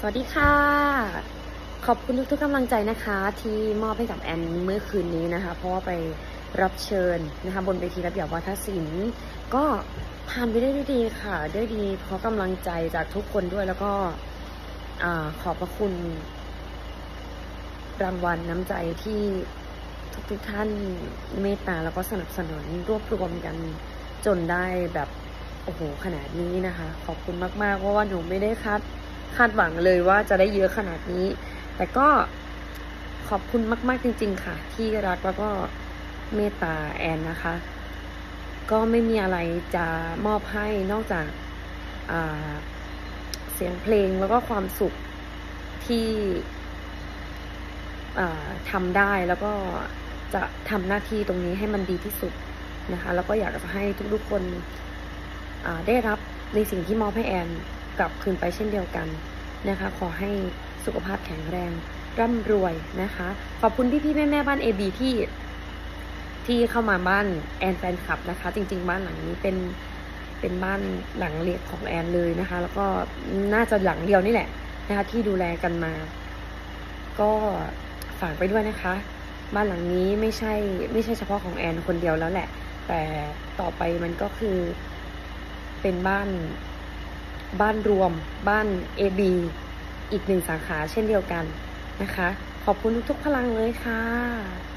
วัสดีค่ะขอบคุณทุกๆกำลังใจนะคะที่มอบให้กับแอนเมื่อคืนนี้นะคะเพราะว่าไปรับเชิญนะคะบนเวทีระเบียบวาทศิลป์ก็ผ่านไปได้ด้วยดีค่ะด้วยดีเพราะกำลังใจจากทุกคนด้วยแล้วก็ขอบพระคุณรางวัลน้ำใจที่ทุกท่านเมตตาแล้วก็สนับสนุนรวบรวมกันจนได้แบบโอ้โหขนาดนี้นะคะขอบคุณมากๆเพราะว่าหนูไม่ได้คาดหวังเลยว่าจะได้เยอะขนาดนี้แต่ก็ขอบคุณมากๆจริงๆค่ะที่รักแล้วก็เมตตาแอนนะคะก็ไม่มีอะไรจะมอบให้นอกจากเสียงเพลงแล้วก็ความสุขที่ทำได้แล้วก็จะทำหน้าที่ตรงนี้ให้มันดีที่สุดนะคะแล้วก็อยากจะให้ทุกๆคนได้รับในสิ่งที่มอบให้แอนกลับคืนไปเช่นเดียวกันนะคะขอให้สุขภาพแข็งแรงร่ำรวยนะคะขอบคุณพี่ๆแม่ๆบ้าน AB ที่เข้ามาบ้านแอนแฟนคลับนะคะจริงๆบ้านหลังนี้เป็นบ้านหลังเล็กของแอนเลยนะคะแล้วก็น่าจะหลังเดียวนี่แหละนะคะที่ดูแลกันมาก็ฝากไปด้วยนะคะบ้านหลังนี้ไม่ใช่เฉพาะของแอนคนเดียวแล้วแหละแต่ต่อไปมันก็คือเป็นบ้านรวมบ้าน AB อีก1 สาขาเช่นเดียวกันนะคะขอบคุณทุกๆพลังเลยค่ะ